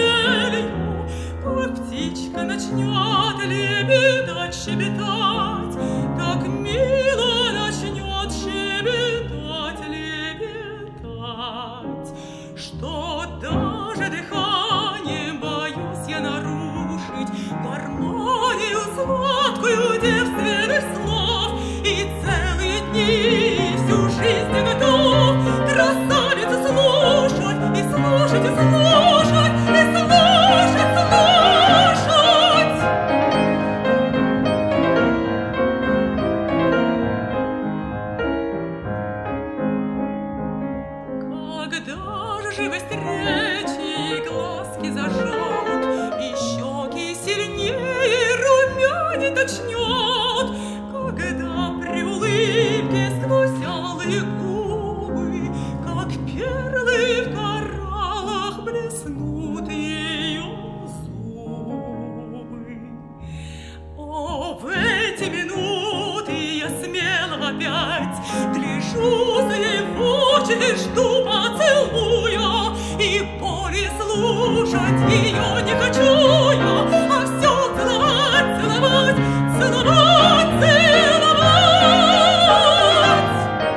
метелью, как птичка начнет лебедать, щебетать, так мило начнет щебетать, лебедать, что даже дыханием боюсь я нарушить гармонию сладкую девственных слов, и целые дни, всю жизнь я готов красавицу слушать, и слушать, и слушать, и слушать, слушать. Когда же живость речи и глазки зажжет, и щеки сильнее румянец начнет, когда при улыбке сквозь алые губы, как перлы в кораллах, блеснут ее зубы. О, в эти минуты я смело опять гляжу за ей в очи, жду поцелуя, и более слушать ее не хочу я, а все целовать, целовать, целовать, целовать.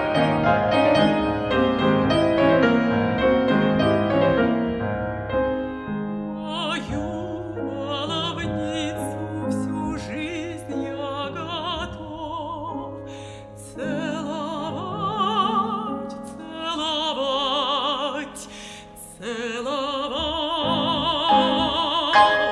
Мою баловницу всю жизнь я готов целовать, целовать, целовать.